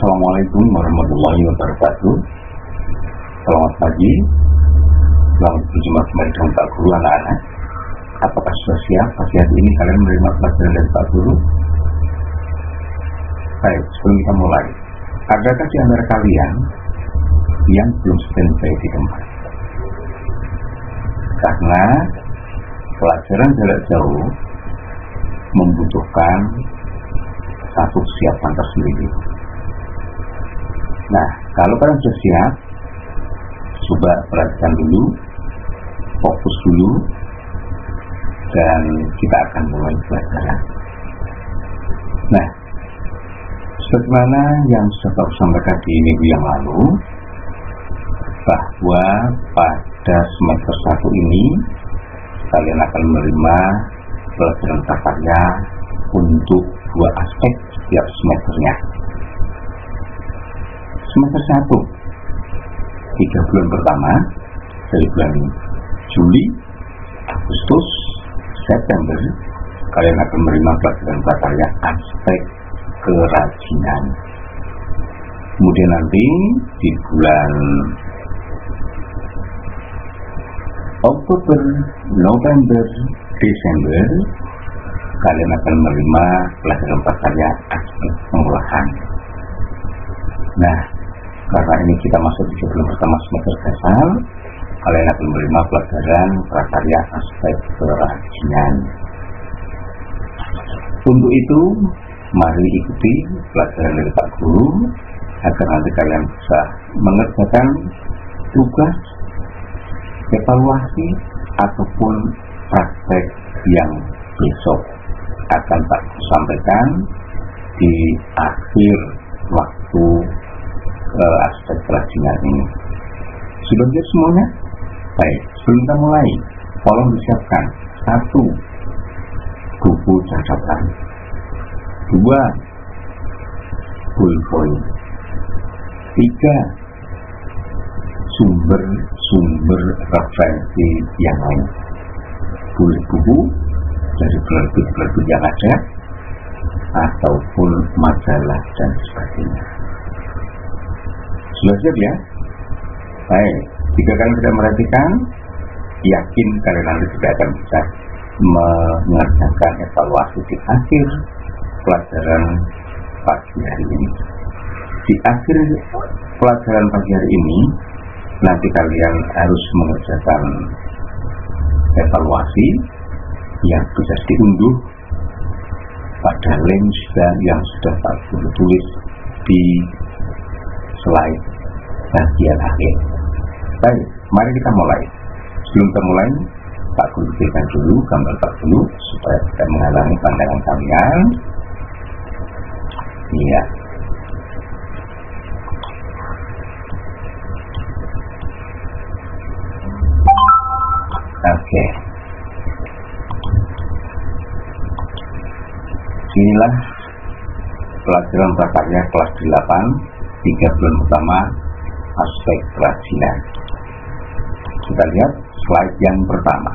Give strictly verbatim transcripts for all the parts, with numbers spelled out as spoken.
Assalamualaikum warahmatullahi wabarakatuh. Selamat pagi, selamat berjumpa kembali dengan Pak Guru anak-anak. Apakah sudah siap pagi hari ini kalian menerima pelajaran dari Pak Guru? Baik, sebelum kita mulai, adakah di antara kalian yang belum standby di tempat? Karena pelajaran jarak jauh membutuhkan satu kesiapan tersendiri. Nah, kalau kalian sudah siap, coba perhatikan dulu, fokus dulu, dan kita akan mulai pelajaran. Nah, sebagaimana yang sudah Pak sampaikan di minggu yang lalu, bahwa pada semester satu ini kalian akan menerima pelajaran prakarya untuk dua aspek setiap semesternya. Semester satu, tiga bulan pertama, dari bulan Juli, Agustus, September, kalian akan menerima pelajaran prakarya aspek kerajinan. Kemudian nanti di bulan Oktober, November, Desember, kalian akan menerima pelajaran prakarya aspek pengolahan. Nah, karena ini kita masuk di bulan pertama semester dasar, kalian akan menerima pelajaran prakarya aspek kerajinan. Untuk itu, mari ikuti pelajaran dari Pak Guru agar nanti kalian bisa mengerjakan tugas, evaluasi, ataupun praktek yang besok akan Pak sampaikan di akhir waktu uh, aspek kerajinan ini. Sudah siap semuanya? Baik, sebelum kita mulai, tolong disiapkan satu, buku catatan, dua, bullpoin, tiga, sumber-sumber referensi yang lain. Boleh buku dari penerbit-penerbit yang ada ataupun majalah dan sebagainya. Sudah siap ya? Baik, jika kalian sudah merhatikan, yakin kalian nanti juga akan bisa mengerjakan evaluasi di akhir pelajaran pagi hari ini. Di akhir pelajaran pagi hari ini, nanti kalian harus mengerjakan evaluasi yang bisa diunduh pada link yang sudah Pak Guru tulis di slide bagian akhir. Baik, mari kita mulai. Sebelum kita mulai, Pak Guru berikan dulu gambar Pak Guru supaya tidak menghalangi pandangan kalian. Iya. Oke. Okay. Inilah pelajaran prakarya kelas delapan, tiga bulan pertama, aspek kerajinan. Kita lihat slide yang pertama.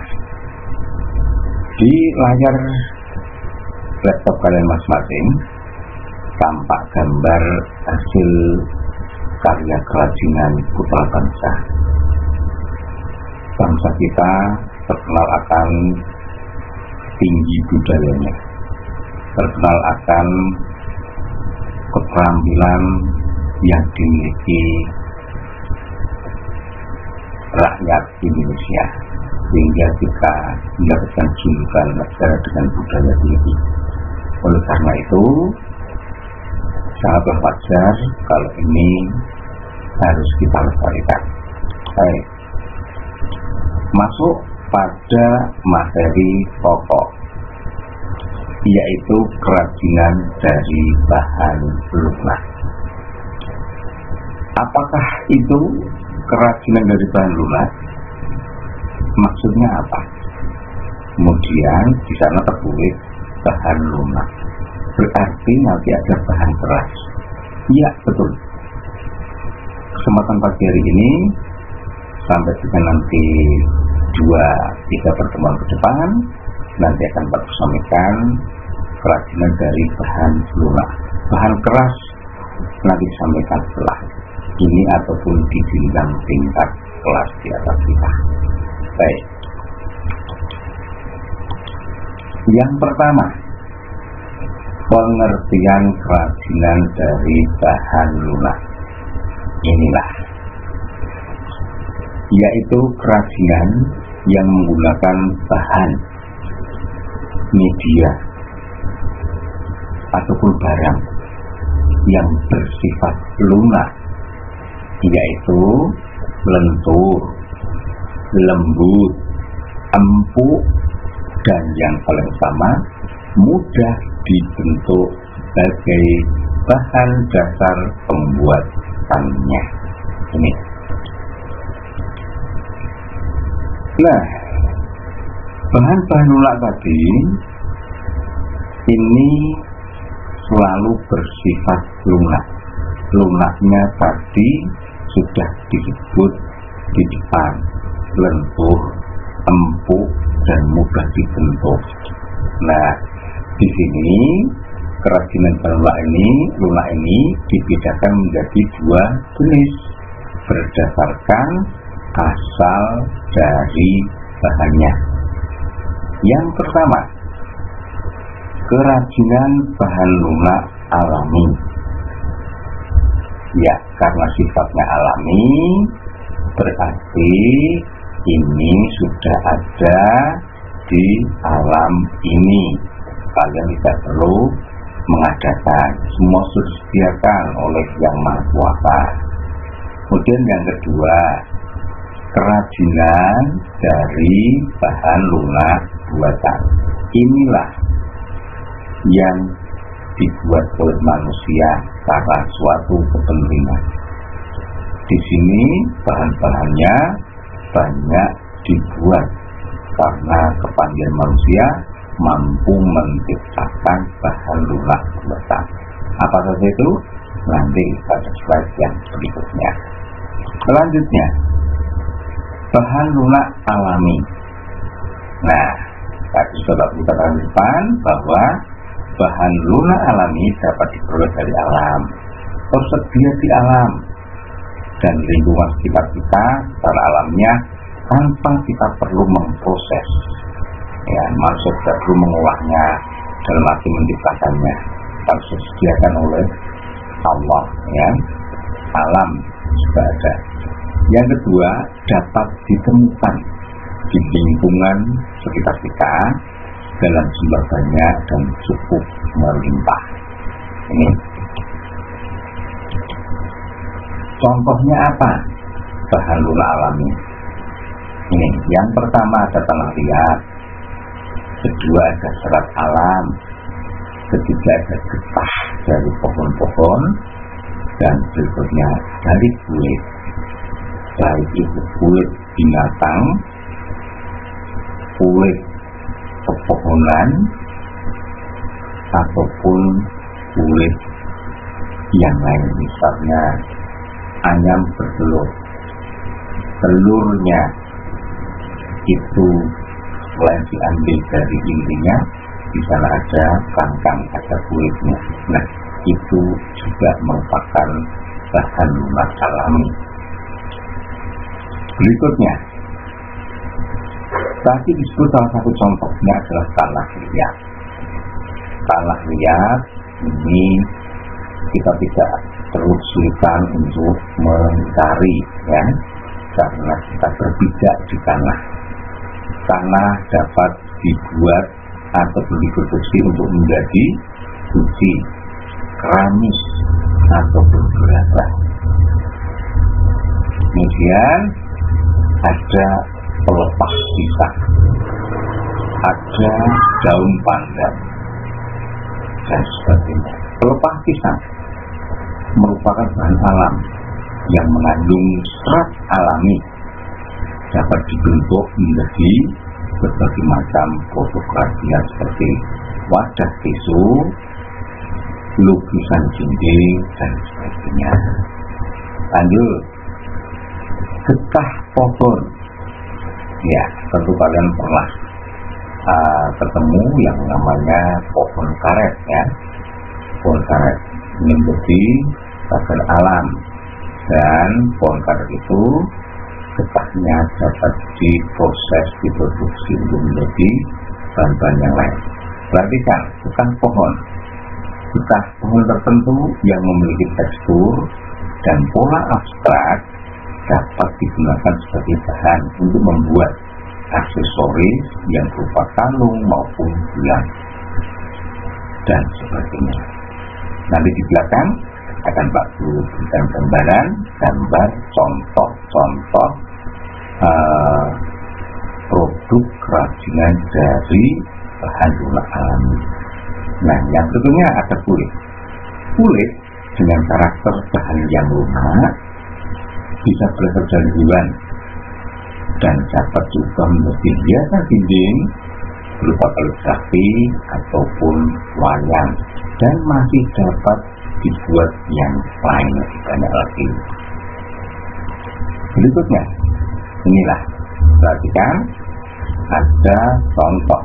Di layar laptop kalian masing-masing tampak gambar hasil karya kerajinan putra bangsa. Bangsa kita terkenal akan tinggi budayanya, terkenal akan keterampilan yang dimiliki rakyat Indonesia, sehingga kita mendapatkan julukan negara dengan budaya tinggi. Oleh karena itu, sangatlah wajar kalau ini harus kita lestarikan. Baik, masuk pada materi pokok, yaitu kerajinan dari bahan lunak. Apakah itu kerajinan dari bahan lunak? Maksudnya apa? Kemudian di sana tertulis bahan lunak, berarti nanti ada bahan keras. Iya, betul. Kesempatan pagi hari ini sampai dengan nanti dua tiga pertemuan ke depan, nanti akan Pak sampaikan kerajinan dari bahan lunak. Bahan keras nanti sampaikan setelah ini ataupun di jenjang tingkat kelas di atas kita. Baik. Yang pertama, pengertian kerajinan dari bahan lunak. Inilah, yaitu kerajinan yang menggunakan bahan, media, ataupun barang yang bersifat lunak, yaitu lentur, lembut, empuk, dan yang paling utama mudah dibentuk sebagai bahan dasar pembuatannya. Ini. Nah, bahan-bahan lunak tadi ini selalu bersifat lunak. Lunaknya tadi sudah disebut di depan, lentur, empuk, dan mudah dibentuk. Nah, di sini kerajinan lunak ini, lunak ini dibedakan menjadi dua jenis berdasarkan asal dari bahannya. Yang pertama, kerajinan bahan lunak alami. Ya, karena sifatnya alami, berarti ini sudah ada di alam ini. Kalian tidak perlu mengadakan, semua sudah disediakan oleh Yang Maha Kuasa. Kemudian yang kedua, kerajinan dari bahan lunak buatan. Inilah yang dibuat oleh manusia karena suatu kepentingan. Di sini bahan-bahannya banyak dibuat karena kepandian manusia mampu menciptakan bahan lunak buatan. Apa saja itu? Nanti pada slide yang berikutnya. Selanjutnya, bahan lunak alami. Nah, tadi sudah kita katakan bahwa bahan lunak alami dapat diperoleh dari alam, tersedia di alam dan lingkungan sekitar kita secara alamnya tanpa kita perlu memproses. Ya, manusia tidak perlu mengolahnya dalam arti menciptakannya, harus disediakan oleh Allah. Ya, alam sudah ada. Yang kedua, dapat ditemukan di lingkungan sekitar kita dalam jumlah banyak dan cukup melimpah. Ini contohnya apa? Bahan lunak alami. Ini yang pertama ada tanah liat, kedua ada serat alam, ketiga ada getah dari pohon-pohon, dan berikutnya dari kulit, baik itu kulit binatang, kulit pepohonan, ataupun kulit yang lain. Misalnya ayam bertelur, telurnya itu selain diambil dari intinya, di sana ada kangkang, ada kulitnya. Nah, itu juga merupakan bahan lunak alami. Berikutnya, tadi disebut salah satu contohnya adalah tanah liat. Tanah liat ini kita tidak terus kesulitan untuk mencari, ya, karena kita berpijak di tanah. Tanah dapat dibuat atau diproduksi untuk menjadi suci, keramik, atau bergerabah. Kemudian ada pelepas pisang, ada daun pandan, dan sebagainya. Pelepas pisang merupakan bahan alam yang mengandung serat alami, dapat dibentuk menjadi berbagai macam produk kerajinan seperti wadah tisu, lukisan dinding, dan sebagainya. Lanjut, getah pohon. Ya, tentu kalian pernah uh, ketemu yang namanya pohon karet, ya. Pohon karet ini menjadi cagar alam, dan pohon karet itu getahnya dapat diproses, diproduksi untuk menjadi bahan-bahan yang lain. Perhatikan, bukan pohon, getah pohon tertentu yang memiliki tekstur dan pola abstrak dapat digunakan sebagai bahan untuk membuat aksesoris yang berupa kalung maupun gelang dan sebagainya. Nanti di belakang akan Pak Guru berikan gambaran, gambar contoh-contoh uh, produk kerajinan dari bahan lunak alami. Nah, yang berikutnya ada kulit. Kulit dengan karakter bahan yang lunak bisa berasal dari hewan dan dapat juga menjadi hiasan dinding berupa kaligrafi ataupun wayang, dan masih dapat dibuat yang lain lebih banyak lagi. Berikutnya, inilah, perhatikan, ada contoh.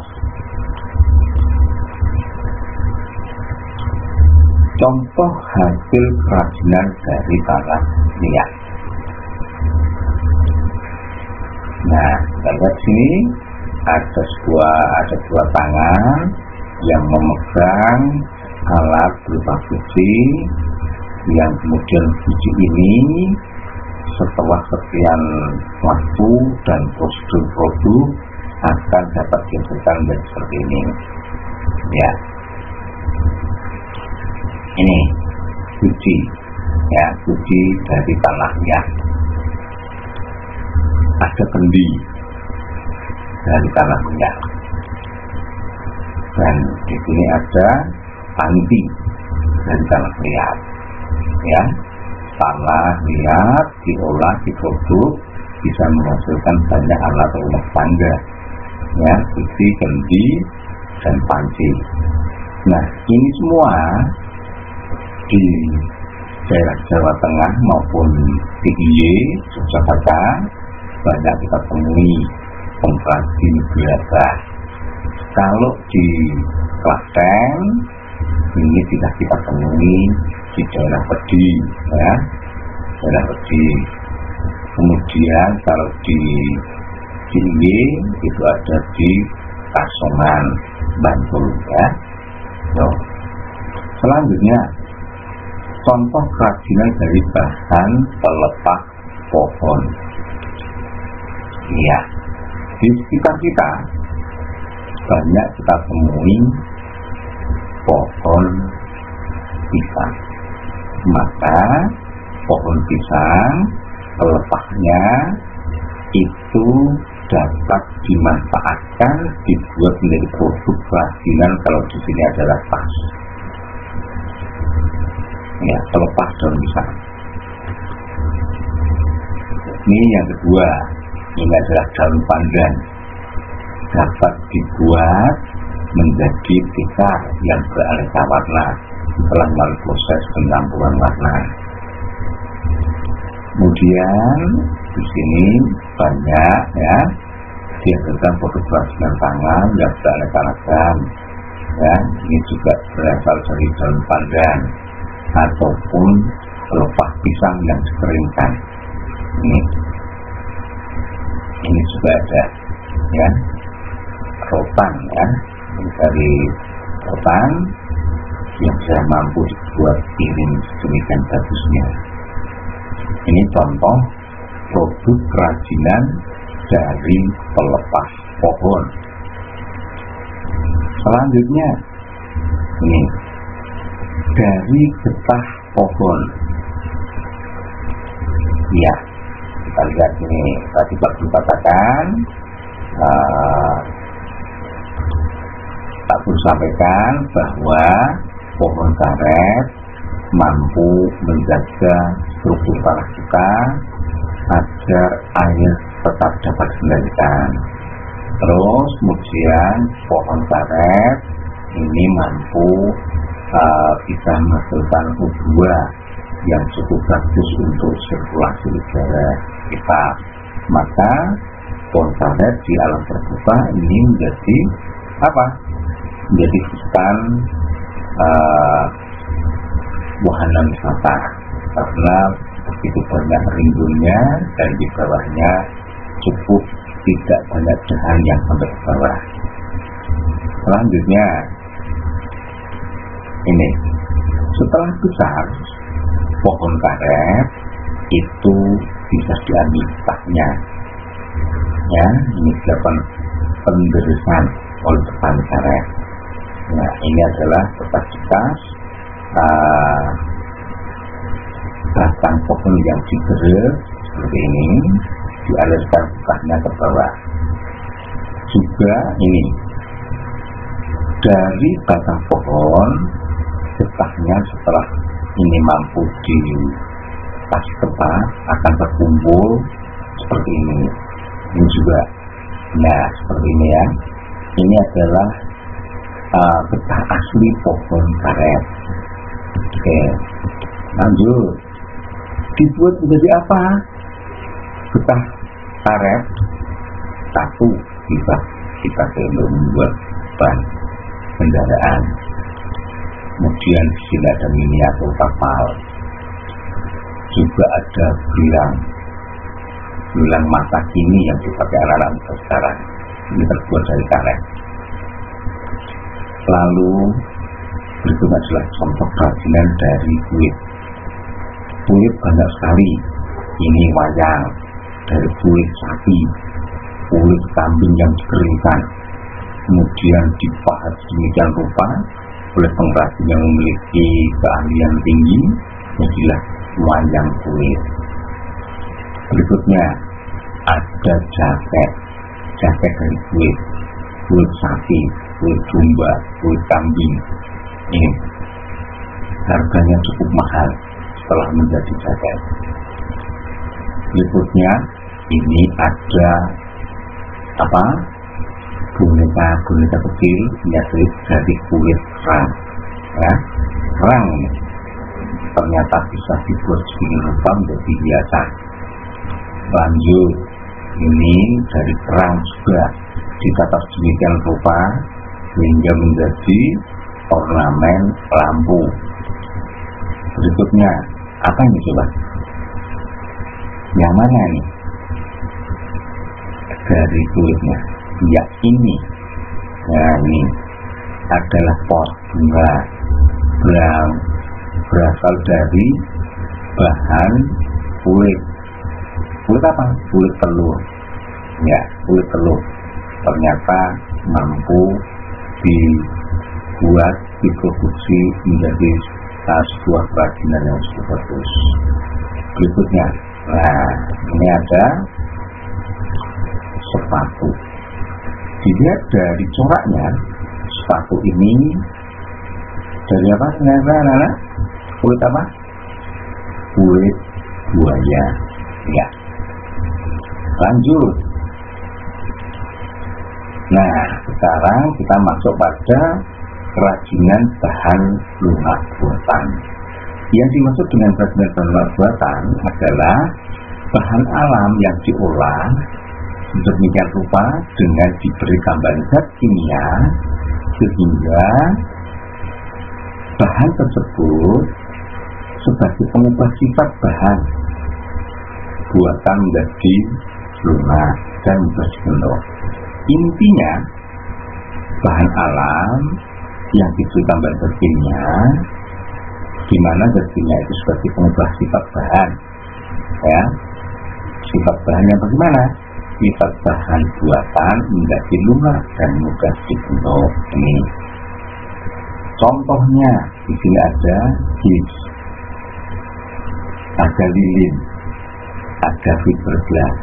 Contoh hasil kerajinan dari tanah liat. Nah, kita lihat sini ada sebuah ada dua tangan yang memegang alat berupa biji, yang kemudian biji ini setelah sekian waktu dan prosedur produk akan dapat dihasilkan menjadi seperti ini. Ya, ini biji, ya, biji dari tanah liat. Ada kendi dari tanah liat, dan di sini ada panti dari tanah liat. Ya, tanah liat diolah, diproduk, bisa menghasilkan banyak alat rumah tangga, ya, biji, kendi, dan panci. Nah, ini semua di daerah Jawa Tengah maupun D I Y, Yogyakarta, banyak kita temui pengrajin biasa. Kalau di Klaten ini tidak kita temui di daerah Pedi, ya, daerah Pedi. Kemudian kalau di D I Y itu ada di Kasongan, Bantul, ya. So, selanjutnya, contoh kerajinan dari bahan pelepah pohon. Iya, di sekitar kita banyak kita temui pohon pisang. Maka pohon pisang pelepahnya itu dapat dimanfaatkan dibuat menjadi produk kerajinan. Kalau di sini adalah tas, ya, pelepah daun pisang. Ini yang kedua, ini adalah daun pandan, dapat dibuat menjadi tikar yang beraneka warna setelah melalui proses pencampuran warna. Kemudian di sini banyak, ya, dihasilkan produk kerajinan tangan yang beraneka ragam, ya. Ini juga berasal dari daun pandan ataupun pelepah pisang yang dikeringkan. Ini, ini juga ada, ya, rotan, ya, ini dari rotan yang sudah mampu dibuat piring sedemikian bagusnya. Ini contoh produk kerajinan dari pelepah pohon. Selanjutnya, ini dari getah pohon. Ya, kita lihat ini. Tadi Pak Guru katakan, uh, Pak Guru sampaikan bahwa pohon karet mampu menjaga struktur tanah kita agar air tetap dapat dikendalikan. Terus kemudian pohon karet ini mampu uh, bisa menghasilkan U dua yang cukup bagus untuk sirkulasi udara kita. Maka pohon karet di alam terbuka ini menjadi apa? Menjadi hutan uh, wahana wisata, karena begitu banyak rimbunnya dan di bawahnya cukup tidak banyak dahan yang sampai ke bawah. Selanjutnya ini, setelah besar pohon karet itu bisa diambil getahnya, ya. Ini dilakukan penderesan oleh petani karet. Nah, ini adalah bekas-bekas uh, batang pohon yang digeres seperti ini, dialirkan getahnya ke bawah. Juga ini dari batang pohon, getahnya setelah ini mampu dikasih tepat akan terkumpul seperti ini. Ini juga, nah seperti ini ya. Ini adalah uh, getah asli pohon karet. Oke, lanjut. Dibuat menjadi apa? Getah karet satu bisa kita untuk membuat ban kendaraan. Kemudian di sini ada miniatur kapal. Juga ada bilang bilang masa kini yang dipakai anak-anak sekarang. Ini terbuat dari karet. Lalu berikut adalah contoh kerajinan dari kulit. Kulit banyak sekali. Ini wayang dari kulit sapi, kulit kambing yang dikeringkan, kemudian dipahat sedemikian rupa oleh pengrajin yang memiliki keahlian tinggi, jadilah wayang kulit. Berikutnya ada jaket, jaket dari kulit, kulit sapi, kulit domba, kulit kambing. Ini harganya cukup mahal setelah menjadi jaket. Berikutnya ini ada apa? Boneka boneka kecil yang dari kulit kerang, ya. Kerang ternyata bisa dibuat sedemikian rupa menjadi hiasan. Lanjut, ini dari kerang juga ditata sedemikian rupa sehingga menjadi ornamen lampu. Berikutnya apa ini coba? Yang mana nih? Dari kulitnya. Ya ini. Nah ini adalah pot bunga yang berasal dari bahan kulit. Kulit apa? Kulit telur. Ya, kulit telur. Ternyata mampu dibuat, diproduksi menjadi uh, sebuah kerajinan yang cukup bagus. Berikutnya, nah ini ada sepatu. Dilihat dari coraknya, sepatu ini dari apa? Anak-anak? Kulit apa? Kulit buaya. Ya. Lanjut. Nah, sekarang kita masuk pada kerajinan bahan lunak buatan. Yang dimaksud dengan kerajinan bahan lunak buatan adalah bahan alam yang diolah sedemikian rupa dengan diberi tambahan zat kimia sehingga bahan tersebut sebagai pengubah sifat bahan buatan menjadi lunak dan menjadi bentuk. Intinya bahan alam yang diberi tambahan zat kimia, di mana zat kimia itu sebagai pengubah sifat bahan, ya. Sifat bahan yang bagaimana? Sifat bahan buatan menjadi lunak dan mudah dibentuk. Ini contohnya di sini ada gips, ada lilin, ada fiberglass.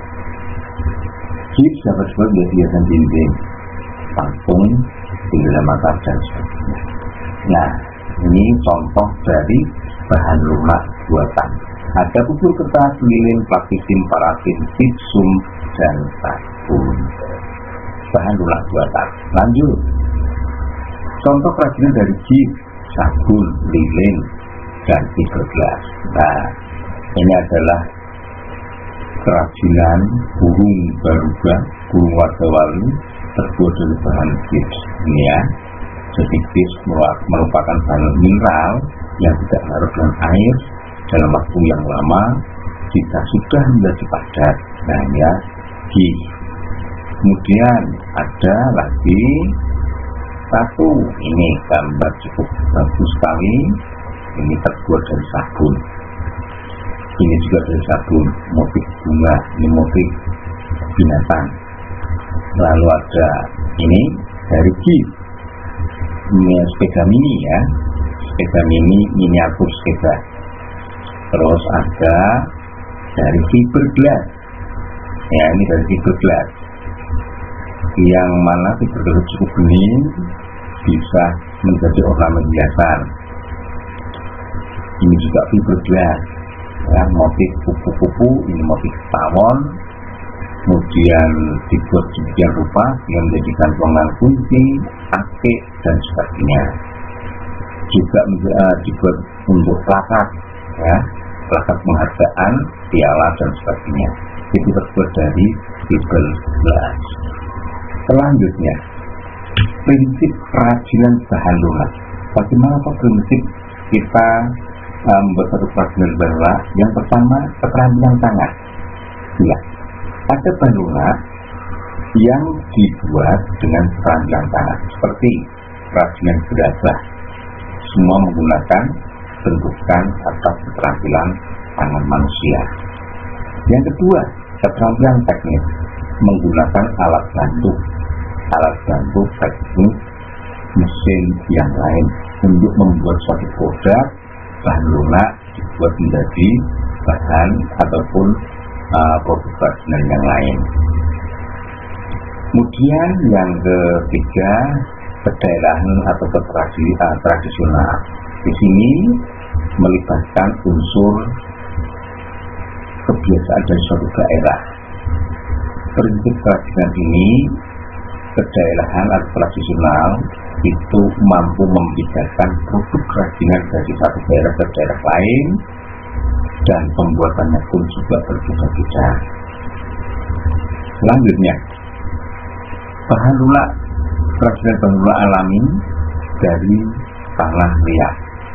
Gips dapat disebut menjadi hiasan dinding, patung, jendela mata dan sebagainya. Nah, ini contoh dari bahan lunak buatan. Ada bubur kertas, lilin, plastisin, parafin, gipsum, dan sabun. Bahan lunak buatan. Lanjut. Contoh kerajinan dari gips, sabun, lilin, dan fiberglass. Nah, ini adalah kerajinan burung baruga, burung warga-wali terbuat dari bahan gips. Ini ya. Jadi gips merupakan bahan mineral yang tidak larut dalam air dalam waktu yang lama jika sudah menjadi padat. Nah ya, G. Kemudian ada lagi satu, ini gambar cukup bagus sekali. Ini terbuat dari sabun. Ini juga dari sabun, motif bunga, ini motif binatang. Lalu ada ini dari G, ini sepeda mini ya, sepeda mini miniatur sepeda. Terus ada dari fiberglass, ya ini dari fiberglass, yang mana fiberglass cukup bening, bisa menjadi ornamen hiasan. Ini juga fiberglass, ya, motif kupu-kupu, ini motif tawon, kemudian dibuat sedemikian rupa yang menjadikan ruangan kunci, akik dan sebagainya. Juga uh, dibuat untuk plakat, ya, plakat penghargaan, piala dan sebagainya. Itu terbuat dari fiberglass. Selanjutnya, prinsip kerajinan bahan lunak. Bagaimana prinsip kita membuat um, satu kerajinan bahan lunak? Yang pertama, keterampilan tangan. Ya, ada bahan lunak yang dibuat dengan keterampilan tangan, seperti kerajinan gerabah. Semua menggunakan bentukan atau keterampilan tangan manusia. Yang kedua, keterampilan teknis, menggunakan alat bantu, alat bantu teknik, mesin yang lain untuk membuat suatu produk bahan lunak dibuat menjadi bahan ataupun uh, produk kerajinan yang lain. Kemudian yang ketiga, kedaerahan atau ketradisional. tradisional. Di sini melibatkan unsur kebiasaan dari suatu daerah. Prinsip kerajinan ini, kedaerahan atau tradisional, itu mampu membedakan produk kerajinan dari satu daerah ke daerah lain, dan pembuatannya pun juga berbeda-beda. Selanjutnya, bahan lunak, kerajinan bahan lunak alami dari tanah liat.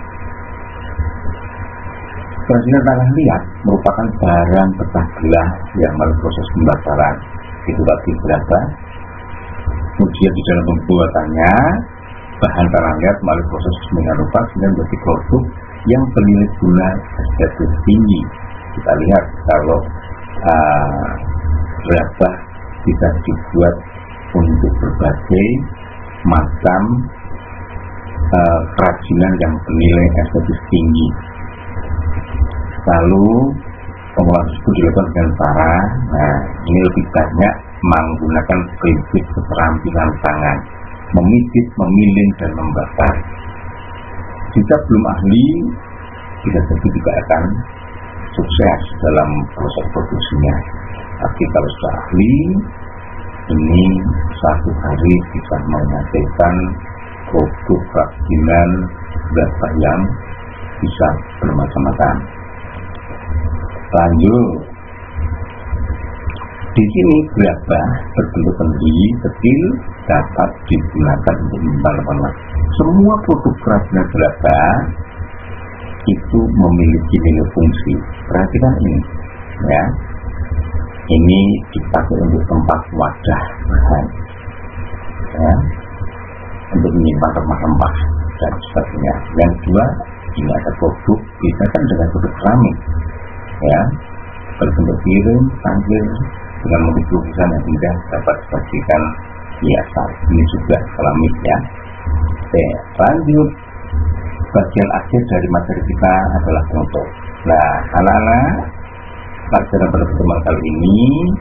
Kerajinan tanah liat merupakan barang pecah belah yang melalui proses pembakaran. Itu tadi berapa? Kemudian di dalam pembuatannya, bahan tanah liat melalui proses sedemikian rupa sehingga menjadi produk yang bernilai guna estetis tinggi. Kita lihat kalau uh, berapa bisa dibuat untuk berbagai macam uh, kerajinan yang bernilai estetis tinggi. Lalu pengolahan tersebut dilakukan dengan cara, nah ini lebih banyak menggunakan prinsip keterampilan tangan, memijit, memilin dan membakar. Jika belum ahli, bisa jadi juga akan sukses dalam proses produksinya. Tapi kalau sudah ahli, ini satu hari bisa menghasilkan produk kerajinan berapa yang bisa bermacam-macam. Lanjut, di sini gerabah berbentuk kendi kecil dapat digunakan untuk menyimpan lemak. Semua produk kerajinan gerabah itu memiliki nilai fungsi. Perhatikan ini, ya. Ini dipakai untuk tempat wadah bahan, ya, untuk menyimpan rempah-rempah dan sebagainya. Yang kedua, ini ada produk, bisa kan dengan produk keramik, ya, berbentuk piring, cangkir dengan motif lukisan yang indah dapat disajikan hiasan. Ini juga keramik, ya. Oke, lanjut. Bagian akhir dari materi kita adalah penutup. Nah, anak-anak, pelajaran pada pertemuan kali ini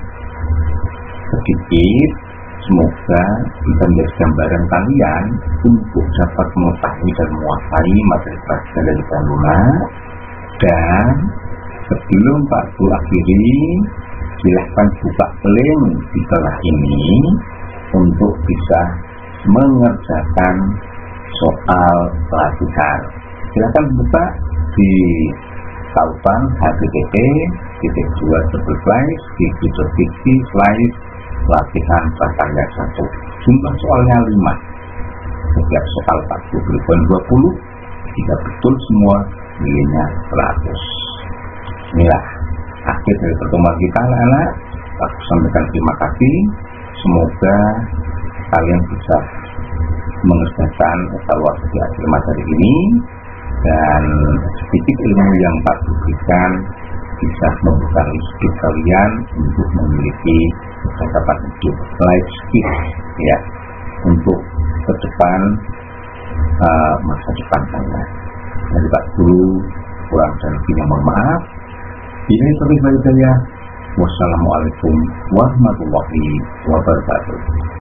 sedikit, semoga bisa menjadi gambaran kalian untuk dapat mengetahui dan menguasai materi pelajaran dari bahan lunak. Dan sebelum Pak Bu akhiri, silahkan buka link di bawah ini untuk bisa mengerjakan soal pelatihan. Silahkan buka di tautan h t t p titik dua slash titik slash latihan prakarya satu. Jumlah soalnya lima. Setiap soal empat puluh dua puluh. Jika betul semua, nilainya seratus. Inilah akhir dari pertemuan kita anak-anak. Aku sampaikan terima kasih. Semoga kalian bisa mengerjakan evaluasi akhir materi ini, dan sedikit ilmu yang Pak berikan bisa membuka hidup kalian untuk memiliki percakapan hidup, life skill ya, untuk ke depan, uh, masa depan kalian. Dari Pak Guru kurang dan lebihnya mohon maaf. Ini seperti saya. Wassalamualaikum warahmatullahi wabarakatuh.